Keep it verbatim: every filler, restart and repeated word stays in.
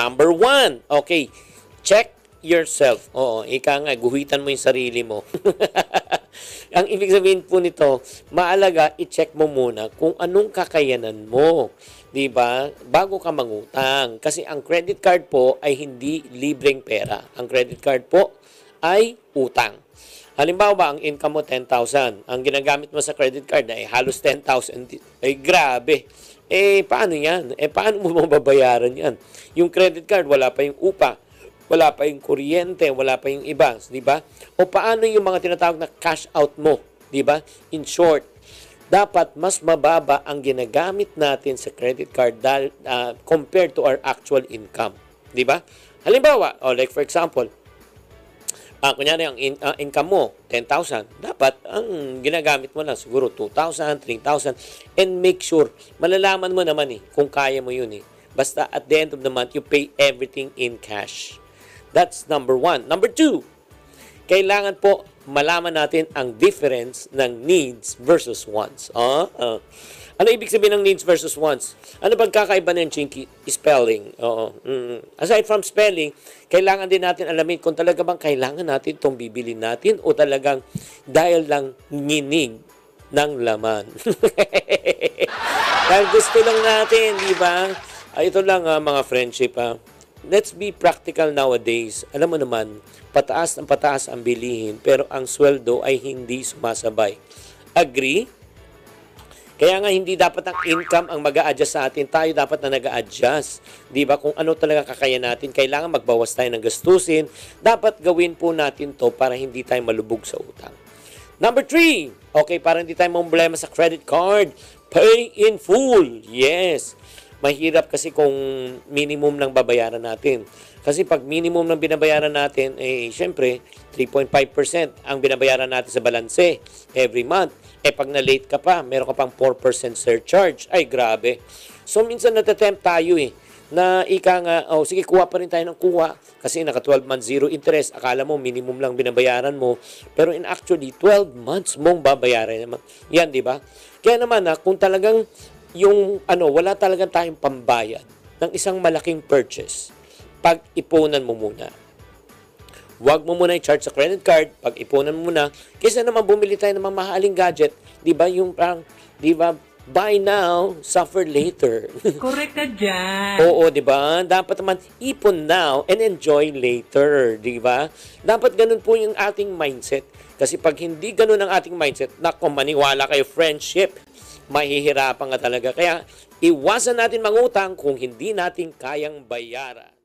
Number one, okay, check yourself. Oo, ika nga, guhitan mo yung sarili mo. Ang ibig sabihin po nito, maalaga, i-check mo muna kung anong kakayanan mo. 'Di ba? Bago ka mangutang. Kasi ang credit card po ay hindi libreng pera. Ang credit card po ay utang. Halimbawa, ang income mo ten thousand. Ang ginagamit mo sa credit card ay halos ten thousand. Ay grabe. Eh, paano yan? Eh, paano mo mababayaran yan? Yung credit card, wala pa yung upa. Wala pa yung kuryente, wala pa yung iba, di ba? O paano yung mga tinatawag na cash out mo, di ba? In short, dapat mas mababa ang ginagamit natin sa credit card dahil, uh, compared to our actual income, di ba? Halimbawa, oh, like for example, uh, kunyari ang in, uh, income mo, ten thousand, dapat ang ginagamit mo lang siguro two thousand, three thousand, and make sure, malalaman mo naman eh, kung kaya mo yun eh. Basta at the end of the month, you pay everything in cash. That's number one. Number two, kailangan po malaman natin ang difference ng needs versus wants. Uh, uh. Ano ibig sabihin ng needs versus wants? Ano bang kakaiba ng Chinky? Spelling. Oo. Mm. Aside from spelling, kailangan din natin alamin kung talaga bang kailangan natin itong bibilin natin o talagang dahil lang nginig ng laman. Dahil gusto lang natin, di ba? Ay, ito lang uh, mga friendship ha. Let's be practical nowadays. Alam mo naman, pataas ng pataas ang bilihin, pero ang sweldo ay hindi sumasabay. Agree? Kaya nga hindi dapat ang income ang mag-a-adjust sa atin. Tayo dapat na nag-a-adjust. Di ba? Kung ano talaga kakaya natin, kailangan magbawas tayo ng gastusin. Dapat gawin po natin to para hindi tayo malubog sa utang. Number three, okay, para hindi tayo mamblema sa credit card, pay in full. Yes. Mahirap kasi kung minimum lang babayaran natin. Kasi pag minimum lang binabayaran natin, eh, syempre, three point five percent ang binabayaran natin sa balanse every month. Eh, pag na-late ka pa, meron ka pang four percent surcharge. Ay, grabe. So, minsan natatempt tayo eh, na ika nga, oh, sige, kuha pa rin tayo ng kuha. Kasi naka twelve months zero interest. Akala mo, minimum lang binabayaran mo. Pero in actually, twelve months mong babayaran naman. Yan, di ba? Kaya naman, ha, kung talagang yung ano, wala talagang tayong pambayad ng isang malaking purchase, pag-ipunan mo muna. Huwag mo muna i-charge sa credit card, pag-ipunan mo muna, kaysa naman bumili tayo ng mga mahaling gadget, di ba yung parang, di ba, buy now, suffer later. Correct ka dyan. Oo, di ba? Dapat naman ipon now and enjoy later, di ba? Dapat ganun po yung ating mindset. Kasi pag hindi ganun ang ating mindset, naku, maniwala kayo, friendship, mahihirapan ka talaga. Kaya, iwasan natin mangutang kung hindi natin kayang bayaran.